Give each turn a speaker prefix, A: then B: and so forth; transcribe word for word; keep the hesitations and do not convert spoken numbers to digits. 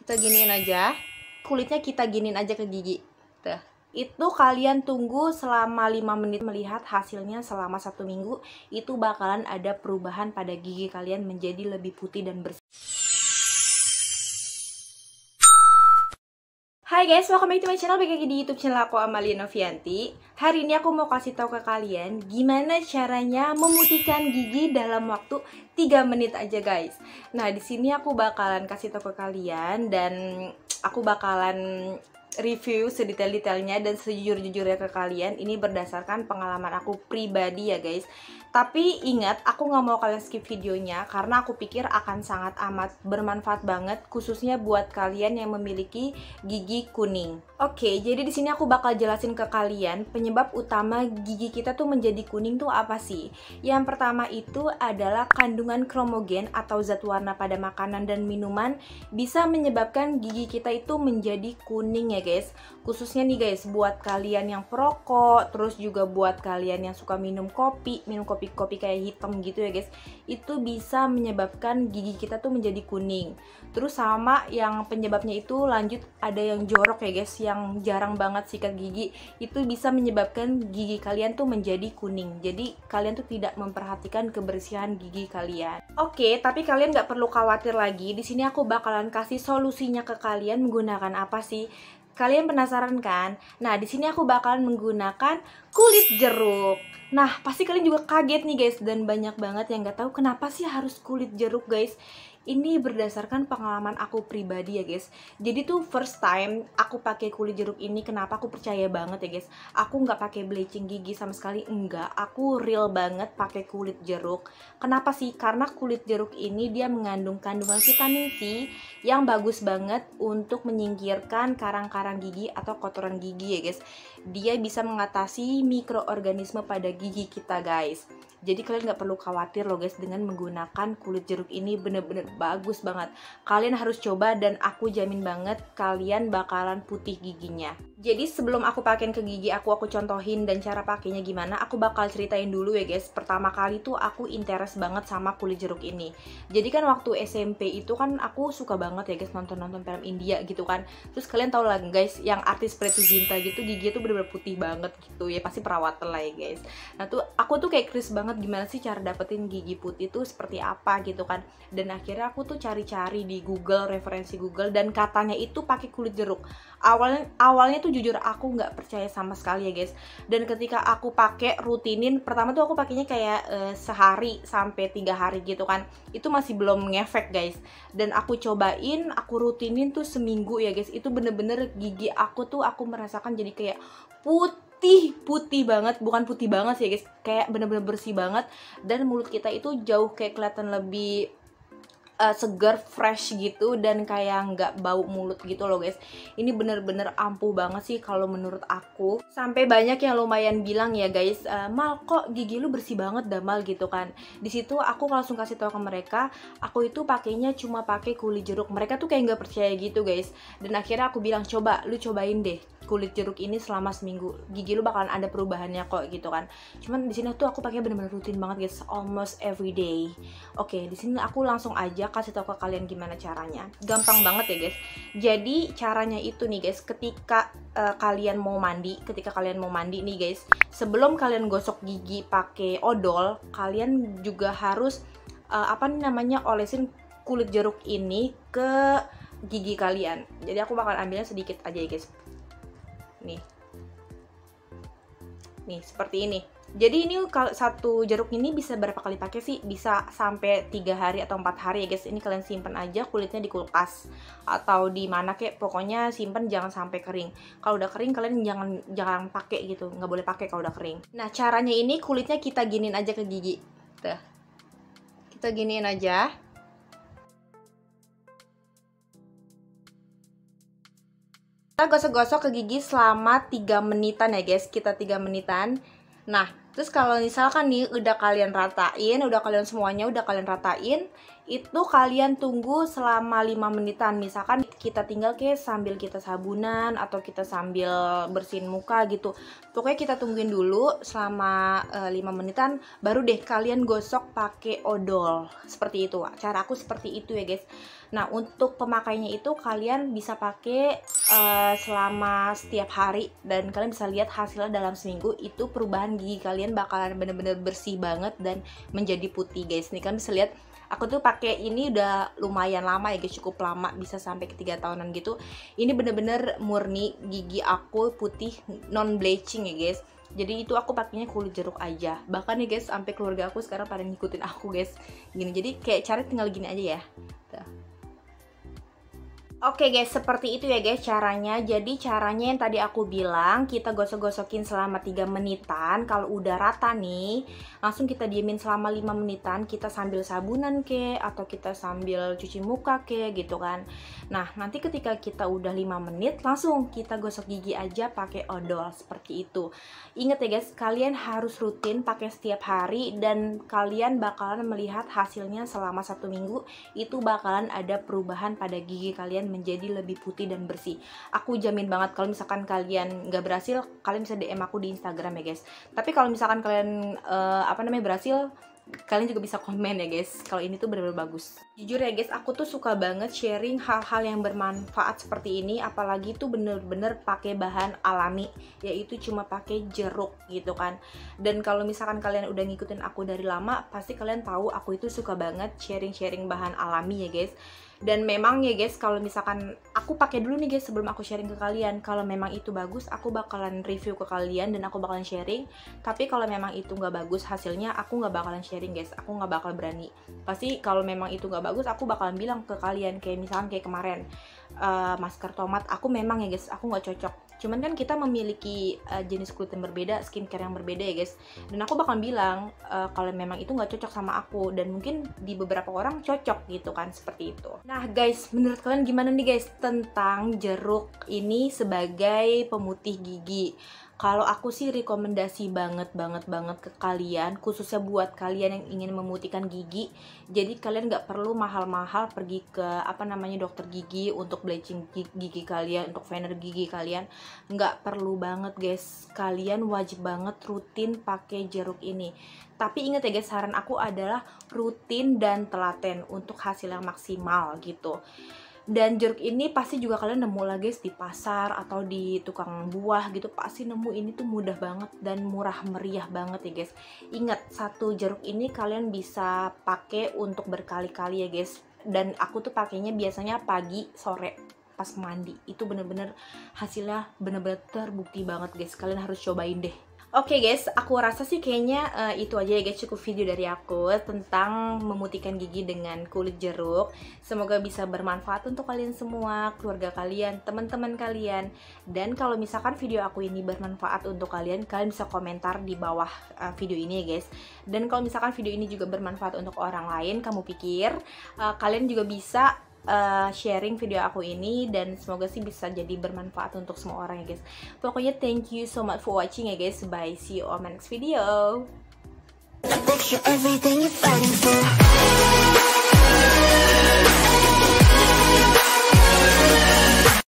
A: Kita giniin aja. Kulitnya kita giniin aja ke gigi. Tuh. Itu kalian tunggu selama lima menit, melihat hasilnya selama satu minggu. Itu bakalan ada perubahan pada gigi kalian menjadi lebih putih dan bersih. Hai guys, welcome back to my channel. Balik lagi di YouTube channel aku, Amalia Novianti. Hari ini aku mau kasih tahu ke kalian gimana caranya memutihkan gigi dalam waktu tiga menit aja guys. Nah, di sini aku bakalan kasih tahu ke kalian dan aku bakalan review sedetail-detailnya dan sejujur-jujurnya ke kalian. Ini berdasarkan pengalaman aku pribadi ya guys. Tapi ingat, aku nggak mau kalian skip videonya karena aku pikir akan sangat amat bermanfaat banget, khususnya buat kalian yang memiliki gigi kuning. Oke, jadi di sini aku bakal jelasin ke kalian penyebab utama gigi kita tuh menjadi kuning tuh apa sih? Yang pertama itu adalah kandungan kromogen atau zat warna pada makanan dan minuman bisa menyebabkan gigi kita itu menjadi kuning ya guys. Khususnya nih guys, buat kalian yang perokok, terus juga buat kalian yang suka minum kopi, minum kopi kopi kayak hitam gitu ya guys, itu bisa menyebabkan gigi kita tuh menjadi kuning. Terus sama yang penyebabnya itu lanjut ada yang jorok ya guys, yang jarang banget sikat gigi, itu bisa menyebabkan gigi kalian tuh menjadi kuning. Jadi kalian tuh tidak memperhatikan kebersihan gigi kalian. Oke, tapi kalian nggak perlu khawatir lagi. Di sini aku bakalan kasih solusinya ke kalian menggunakan apa sih? Kalian penasaran kan? Nah, di sini aku bakalan menggunakan kulit jeruk. Nah, pasti kalian juga kaget nih guys, dan banyak banget yang nggak tahu kenapa sih harus kulit jeruk guys. Ini berdasarkan pengalaman aku pribadi ya guys. Jadi tuh first time aku pakai kulit jeruk ini, kenapa aku percaya banget ya guys. Aku nggak pakai bleaching gigi sama sekali, enggak. Aku real banget pakai kulit jeruk. Kenapa sih? Karena kulit jeruk ini dia mengandung kandungan vitamin C yang bagus banget untuk menyingkirkan karang-karang gigi atau kotoran gigi ya guys. Dia bisa mengatasi mikroorganisme pada gigi kita guys. Jadi kalian nggak perlu khawatir loh guys dengan menggunakan kulit jeruk ini, bener-bener bagus banget. Kalian harus coba dan aku jamin banget kalian bakalan putih giginya. Jadi sebelum aku pakein ke gigi aku, aku contohin dan cara pakainya gimana, aku bakal ceritain dulu ya guys. Pertama kali tuh aku interest banget sama kulit jeruk ini. Jadi kan waktu S M P itu kan aku suka banget ya guys nonton-nonton film India gitu kan. Terus kalian tau lah guys, yang artis Preity Zinta gitu giginya tuh bener-bener putih banget gitu ya, pasti perawatan lah ya guys. Nah tuh aku tuh kayak curious banget gimana sih cara dapetin gigi putih tuh seperti apa gitu kan. Dan akhirnya aku tuh cari-cari di Google, referensi Google, dan katanya itu pakai kulit jeruk. Awalnya awalnya tuh jujur aku nggak percaya sama sekali ya guys. Dan ketika aku pakai rutinin, pertama tuh aku pakainya kayak uh, sehari sampai tiga hari gitu kan. Itu masih belum ngefek guys. Dan aku cobain, aku rutinin tuh seminggu ya guys. Itu bener-bener gigi aku tuh aku merasakan jadi kayak putih putih putih banget, bukan putih banget sih ya guys, kayak bener-bener bersih banget. Dan mulut kita itu jauh kayak kelihatan lebih uh, segar, fresh gitu, dan kayak nggak bau mulut gitu loh guys. Ini bener-bener ampuh banget sih kalau menurut aku. Sampai banyak yang lumayan bilang ya guys, e, Mal kok gigi lu bersih banget dah Mal gitu kan. Di situ aku langsung kasih tahu ke mereka, aku itu pakainya cuma pakai kulit jeruk. Mereka tuh kayak nggak percaya gitu guys. Dan akhirnya aku bilang, coba lu cobain deh kulit jeruk ini selama seminggu, gigi lu bakalan ada perubahannya kok gitu kan. Cuman di sini tuh aku pakai bener-bener rutin banget guys, almost every day. Oke, di sini aku langsung aja kasih tahu ke kalian gimana caranya. Gampang banget ya guys. Jadi caranya itu nih guys, ketika uh, kalian mau mandi, ketika kalian mau mandi nih guys, sebelum kalian gosok gigi pakai odol, kalian juga harus uh, apa namanya olesin kulit jeruk ini ke gigi kalian. Jadi aku bakal ambilnya sedikit aja ya guys. Nih, nih seperti ini. Jadi ini kalau satu jeruk ini bisa berapa kali pakai sih? Bisa sampai tiga hari atau empat hari ya guys. Ini kalian simpen aja kulitnya di kulkas atau di mana kek, pokoknya simpen jangan sampai kering. Kalau udah kering kalian jangan jangan pakai gitu, nggak boleh pakai kalau udah kering. Nah caranya ini kulitnya kita giniin aja ke gigi. Tuh, kita giniin aja. Kita gosok-gosok ke gigi selama tiga menitan ya guys, kita tiga menitan. Nah, terus kalau misalkan nih udah kalian ratain, udah kalian semuanya udah kalian ratain, itu kalian tunggu selama lima menitan. Misalkan kita tinggal kayak sambil kita sabunan atau kita sambil bersihin muka gitu. Pokoknya kita tungguin dulu selama uh, lima menitan, baru deh kalian gosok pakai odol. Seperti itu. Cara aku seperti itu ya guys. Nah, untuk pemakainya itu kalian bisa pakai uh, selama setiap hari, dan kalian bisa lihat hasilnya dalam seminggu itu perubahan gigi kalian bakalan bener-bener bersih banget dan menjadi putih guys. Nih kalian bisa lihat aku tuh pakai ini udah lumayan lama ya guys, cukup lama, bisa sampai ke tiga tahunan gitu. Ini bener-bener murni gigi aku putih, non bleaching ya guys. Jadi itu aku pakainya kulit jeruk aja. Bahkan nih guys, sampai keluarga aku sekarang pada ngikutin aku guys. Gini, jadi kayak cara tinggal gini aja ya. Tuh. Oke guys, seperti itu ya guys caranya. Jadi caranya yang tadi aku bilang, kita gosok-gosokin selama tiga menitan. Kalau udah rata nih, langsung kita diemin selama lima menitan. Kita sambil sabunan ke, atau kita sambil cuci muka ke gitu kan. Nah, nanti ketika kita udah lima menit, langsung kita gosok gigi aja pakai odol seperti itu. Ingat ya guys, kalian harus rutin pakai setiap hari, dan kalian bakalan melihat hasilnya selama satu minggu. Itu bakalan ada perubahan pada gigi kalian menjadi lebih putih dan bersih. Aku jamin banget. Kalau misalkan kalian nggak berhasil, kalian bisa D M aku di Instagram ya guys. Tapi kalau misalkan kalian uh, apa namanya berhasil, kalian juga bisa komen ya guys. Kalau ini tuh bener-bener bagus. Jujur ya guys, aku tuh suka banget sharing hal-hal yang bermanfaat seperti ini. Apalagi tuh bener-bener pakai bahan alami, yaitu cuma pakai jeruk gitu kan. Dan kalau misalkan kalian udah ngikutin aku dari lama, pasti kalian tahu aku itu suka banget sharing-sharing bahan alami ya guys. Dan memang ya guys, kalau misalkan aku pakai dulu nih guys sebelum aku sharing ke kalian. Kalau memang itu bagus, aku bakalan review ke kalian dan aku bakalan sharing. Tapi kalau memang itu nggak bagus hasilnya, aku nggak bakalan sharing guys. Aku nggak bakal berani. Pasti kalau memang itu nggak bagus, aku bakalan bilang ke kalian. Kayak misalkan kayak kemarin uh, masker tomat, aku memang ya guys, aku nggak cocok. Cuman kan kita memiliki uh, jenis kulit yang berbeda, skincare yang berbeda ya guys. Dan aku bakal bilang uh, kalau memang itu nggak cocok sama aku, dan mungkin di beberapa orang cocok gitu kan, seperti itu. Nah guys, menurut kalian gimana nih guys tentang jeruk ini sebagai pemutih gigi? Kalau aku sih rekomendasi banget banget banget ke kalian, khususnya buat kalian yang ingin memutihkan gigi. Jadi kalian nggak perlu mahal-mahal pergi ke apa namanya dokter gigi untuk bleaching gigi kalian, untuk veneer gigi kalian. Nggak perlu banget guys. Kalian wajib banget rutin pakai jeruk ini. Tapi ingat ya guys, saran aku adalah rutin dan telaten untuk hasil yang maksimal gitu. Dan jeruk ini pasti juga kalian nemu lah guys di pasar atau di tukang buah gitu. Pasti nemu ini tuh mudah banget dan murah meriah banget ya guys. Ingat, satu jeruk ini kalian bisa pakai untuk berkali-kali ya guys. Dan aku tuh pakainya biasanya pagi, sore, pas mandi. Itu bener-bener hasilnya bener-bener terbukti banget guys. Kalian harus cobain deh. Oke okay guys, aku rasa sih kayaknya uh, itu aja ya guys, cukup video dari aku tentang memutihkan gigi dengan kulit jeruk. Semoga bisa bermanfaat untuk kalian semua, keluarga kalian, teman-teman kalian. Dan kalau misalkan video aku ini bermanfaat untuk kalian, kalian bisa komentar di bawah uh, video ini ya guys. Dan kalau misalkan video ini juga bermanfaat untuk orang lain, kamu pikir uh, kalian juga bisa Uh, sharing video aku ini, dan semoga sih bisa jadi bermanfaat untuk semua orang ya guys. Pokoknya thank you so much for watching ya guys. Bye, see you on my next video.
B: Everything you're fighting for.